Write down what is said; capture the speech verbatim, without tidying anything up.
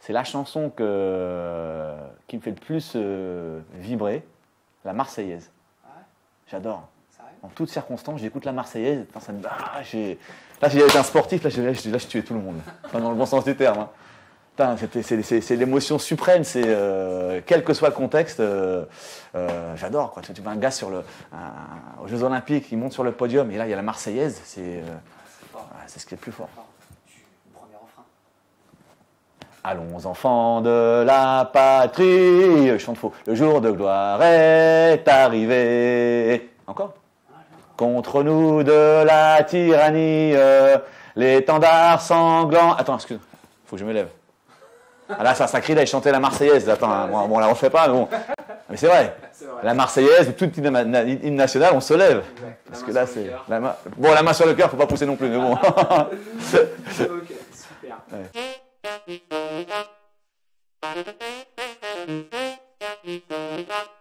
C'est la chanson que, qui me fait le plus euh, vibrer, la Marseillaise. Ouais. J'adore. Sérieux? En toutes circonstances, j'écoute la Marseillaise. Putain, ça me... ah, j'ai... Là, si j'avais été un sportif, là, j'ai, là, je, là, je tuais tout le monde. Enfin, dans le bon sens du terme. Hein. Putain, c'était, c'est, c'est, c'est l'émotion suprême. C'est, euh, quel que soit le contexte, euh, euh, j'adore. Quoi. Tu, tu vois un gars sur le, un, aux Jeux Olympiques, il monte sur le podium, et là, il y a la Marseillaise. C'est, euh, C'est fort. ouais, c'est ce qui est le plus fort. Fort. Tu... Premier refrain. Allons enfants de la patrie, je chante faux. Le jour de gloire est arrivé. Encore? Contre nous de la tyrannie, euh, l'étendard sanglant. Attends, excuse, faut que je me lève. Ah là, ça, ça crie d'aller chanter la Marseillaise. Attends, hein, bon, bon, là, on le fait pas, mais bon. Mais c'est vrai. C'est vrai. La Marseillaise, toute hymne hymne national, on se lève. Exact. Parce La que main là, sur le c'est. cœur. La main... Bon, la main sur le cœur, faut pas pousser non plus, mais bon. Ok, super. Ouais.